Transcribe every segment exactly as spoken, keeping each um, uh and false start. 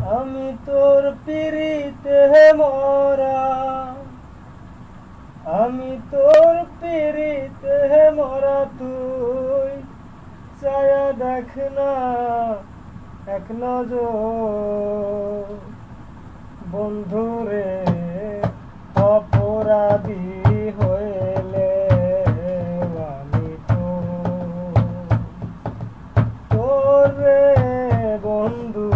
আমি তোর পিরিতে মরা, আমি তোর পিরিতে মরা, তুই চায়া দেখ না এক নজর। বন্ধুরে অপরাধী হইলে আমি তো তোর রে বন্ধু,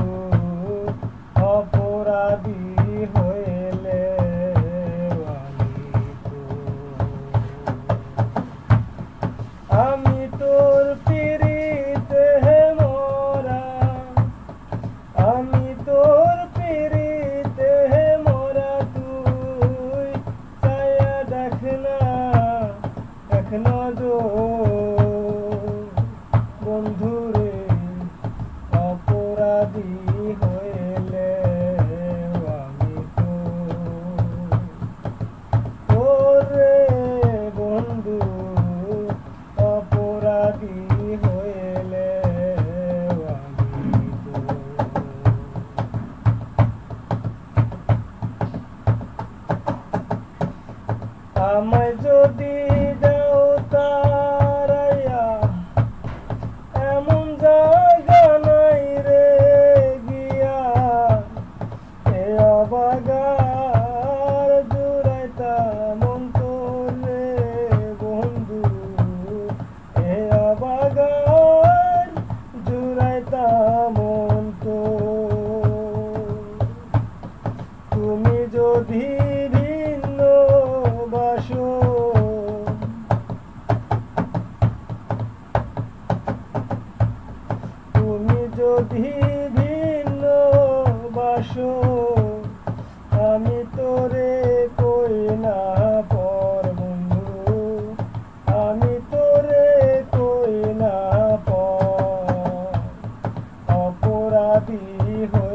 অপরাধী হইলে আমি তো। আমি তোর পিরিতে মরা, আমি তোর পিরিতে মরা, তুই চায়া দেখ না এক নজর। বন্ধুরে অপরাধী হইলে আমি তো ওরে বন্ধু, অপরাধী হইলে আমি তো। আমায় যদি দাও তারাইয়া, এমন জায়গা নাই রে গিয়া এ অবাগার জুড়াইতাম অন্তর রে বন্ধু, এ অবাগার জুড়াইতাম অন্তর। তুমি যদি ভিন্ন বাসো, তুমি যদি ভিন্ন বাসো, আমি তোরে কই না পর বন্ধু, আমি তোরে কই না পর। অপরাধী